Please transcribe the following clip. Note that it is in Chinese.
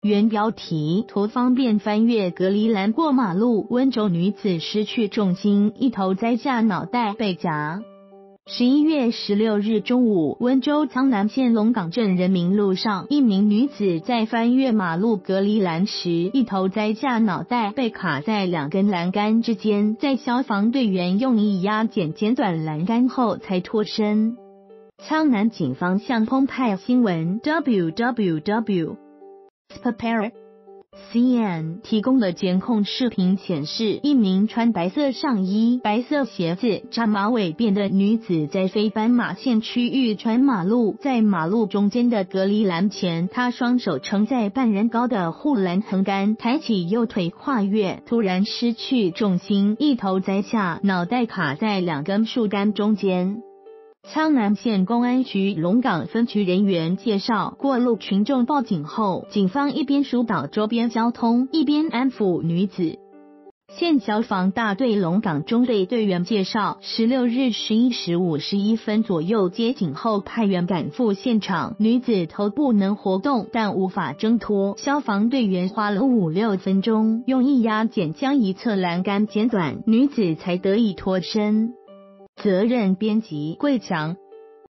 原标题图方便翻阅。隔离栏过马路，温州女子失去重心，一头栽下，脑袋被夹。11月16日中午，温州苍南县龙岗镇人民路上，一名女子在翻越马路隔离栏时，一头栽下，脑袋被卡在2根栏杆之间，在消防队员用液压剪短栏杆后才脱身。苍南警方向澎湃新闻 www.spapara.cn 提供的监控视频显示，一名穿白色上衣、白色鞋子、扎马尾辫的女子在非斑马线区域穿马路，在马路中间的隔离栏前，她双手撑在半人高的护栏横杆，抬起右腿跨越，突然失去重心，一头栽下，脑袋卡在2根树干中间。苍南县公安局龙岗分局人员介绍，过路群众报警后，警方一边疏导周边交通，一边安抚女子。县消防大队龙岗中队队员介绍，16日11时51分左右接警后，派员赶赴现场，女子头部能活动，但无法挣脱。消防队员花了5-6分钟，用液压剪将一侧栏杆剪短，女子才得以脱身。责任编辑桂强。